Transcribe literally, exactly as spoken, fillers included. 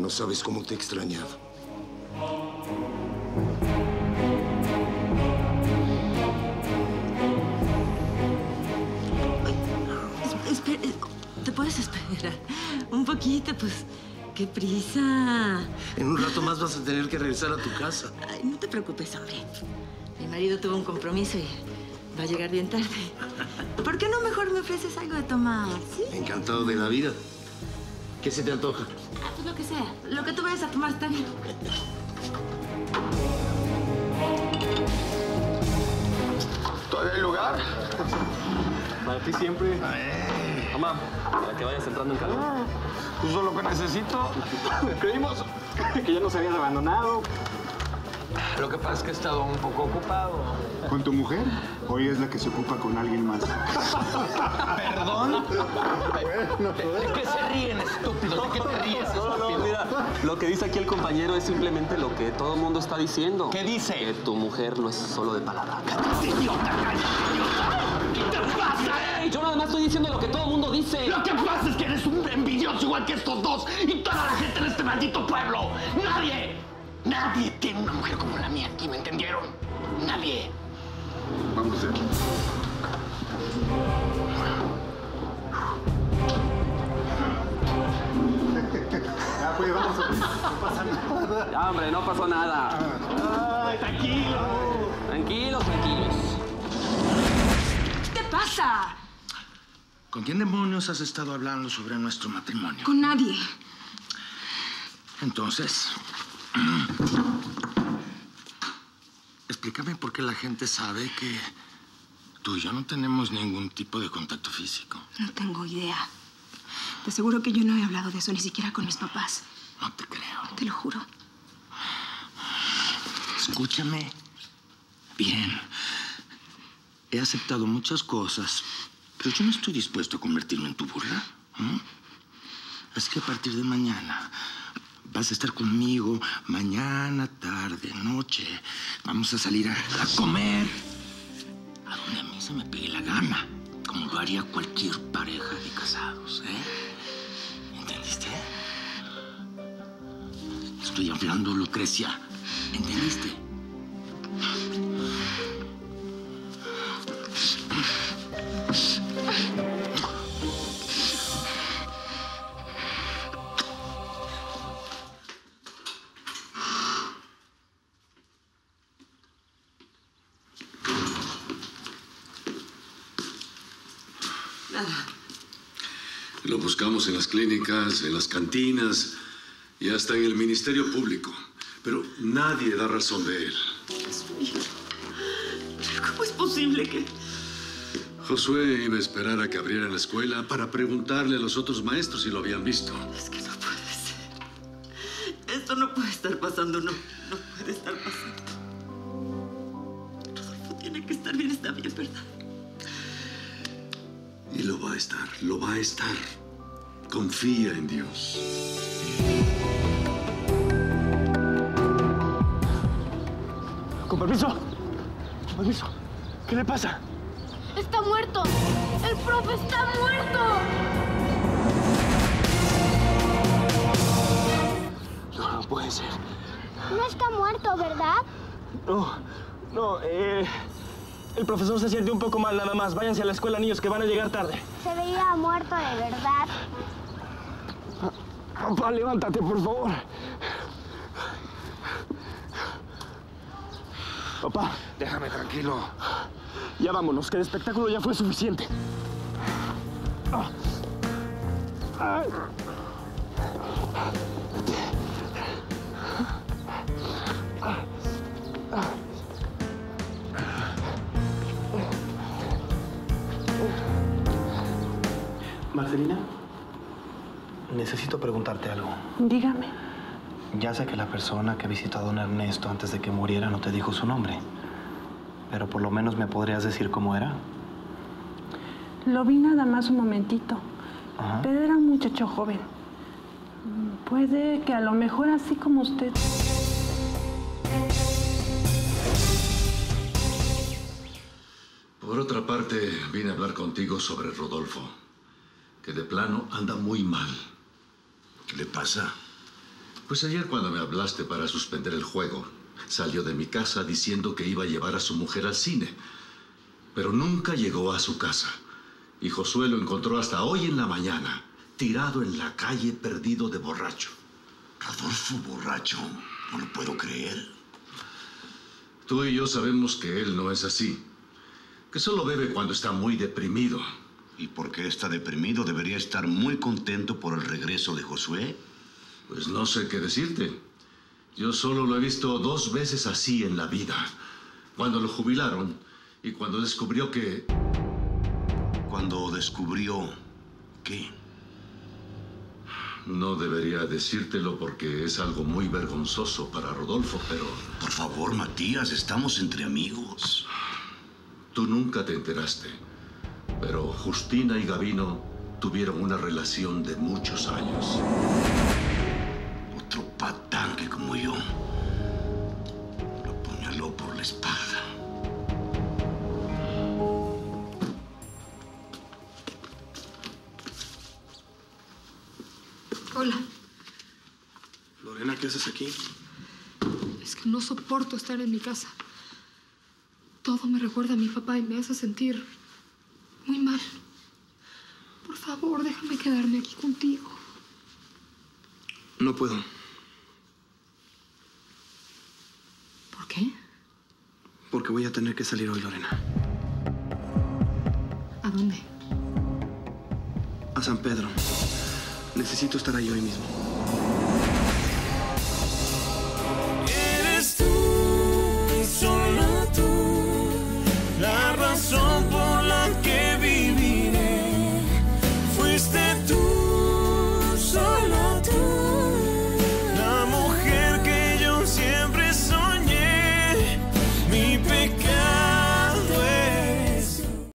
No sabes cómo te he extrañado. Espera, ¿te puedes esperar un poquito? Pues, qué prisa. En un rato más vas a tener que regresar a tu casa. Ay, no te preocupes, hombre. Mi marido tuvo un compromiso y va a llegar bien tarde. ¿Por qué no mejor me ofreces algo de tomar? ¿Sí? Encantado de la vida. ¿Qué se te antoja? Ah, pues lo que sea. Lo que tú vayas a tomar está bien. ¿Todavía hay lugar? Para ti siempre. Mamá, para que vayas entrando en calor. Justo lo que necesito. Creímos que ya nos habías abandonado. Lo que pasa es que he estado un poco ocupado. ¿Con tu mujer? ¿Hoy es la que se ocupa con alguien más? ¿Perdón? ¿De qué se ríen, estúpidos? ¿De qué te ríes, estúpido? No, no, mira, lo que dice aquí el compañero es simplemente lo que todo el mundo está diciendo. ¿Qué dice? Que tu mujer no es solo de palabra. ¡Cállate, idiota! ¡Cállate, idiota! ¿Qué te pasa? Ey, yo nada más estoy diciendo lo que todo el mundo dice. Lo que pasa es que eres un envidioso igual que estos dos y toda la gente en este maldito pueblo. ¡Nadie! Nadie tiene una mujer como la mía aquí, ¿me entendieron? Nadie. Vamos de aquí. Ya, pues, vamos. No pasa nada. Ya, hombre, no pasó nada. ¡Ay, tranquilo! Tranquilos, tranquilos. ¿Qué te pasa? ¿Con quién demonios has estado hablando sobre nuestro matrimonio? Con nadie. Entonces, explícame por qué la gente sabe que tú y yo no tenemos ningún tipo de contacto físico. No tengo idea. Te aseguro que yo no he hablado de eso ni siquiera con mis papás. No te creo. Te lo juro. Escúchame bien. He aceptado muchas cosas, pero yo no estoy dispuesto a convertirme en tu burla. ¿Mm? Así que a partir de mañana vas a estar conmigo mañana, tarde, noche. Vamos a salir a, a comer a donde a mí se me pegue la gana, como lo haría cualquier pareja de casados, ¿eh? ¿Entendiste? Estoy hablando, Lucrecia. ¿Entendiste? Nada. Lo buscamos en las clínicas, en las cantinas y hasta en el Ministerio Público. Pero nadie da razón de él. Dios mío. ¿Pero cómo es posible que...? Josué iba a esperar a que abrieran la escuela para preguntarle a los otros maestros si lo habían visto. Es que no puede ser. Esto no puede estar pasando, no. No puede estar pasando. Rodolfo tiene que estar bien, está bien, ¿verdad? Y lo va a estar, lo va a estar. Confía en Dios. Con permiso. Con permiso. ¿Qué le pasa? ¡Está muerto! ¡El profe está muerto! No, no puede ser. No está muerto, ¿verdad? No, no, eh... el profesor se siente un poco mal nada más. Váyanse a la escuela, niños, que van a llegar tarde. Se veía muerto de verdad. Papá, levántate, por favor. Papá. Déjame tranquilo. Ya vámonos, que el espectáculo ya fue suficiente. Ah. Ay. Marcelina, necesito preguntarte algo. Dígame. Ya sé que la persona que visitó a don Ernesto antes de que muriera no te dijo su nombre, pero por lo menos me podrías decir cómo era. Lo vi nada más un momentito. Ajá. Pero era un muchacho joven. Puede que a lo mejor así como usted. Por otra parte, vine a hablar contigo sobre Rodolfo, que de plano anda muy mal. ¿Qué le pasa? Pues ayer cuando me hablaste para suspender el juego, salió de mi casa diciendo que iba a llevar a su mujer al cine. Pero nunca llegó a su casa. Y Josué lo encontró hasta hoy en la mañana, tirado en la calle, perdido de borracho. Rodolfo borracho, no lo puedo creer. Tú y yo sabemos que él no es así. Que solo bebe cuando está muy deprimido. ¿Y por qué está deprimido? ¿Debería estar muy contento por el regreso de Josué? Pues no sé qué decirte. Yo solo lo he visto dos veces así en la vida. Cuando lo jubilaron y cuando descubrió que... Cuando descubrió... ¿qué? No debería decírtelo porque es algo muy vergonzoso para Rodolfo, pero... Por favor, Matías, estamos entre amigos. Tú nunca te enteraste, pero Justina y Gavino tuvieron una relación de muchos años. Otro patán que como yo lo apuñaló por la espalda. Hola. Lorena, ¿qué haces aquí? Es que no soporto estar en mi casa. Todo me recuerda a mi papá y me hace sentir muy mal. Por favor, déjame quedarme aquí contigo. No puedo. ¿Por qué? Porque voy a tener que salir hoy, Lorena. ¿A dónde? A San Pedro. Necesito estar ahí hoy mismo.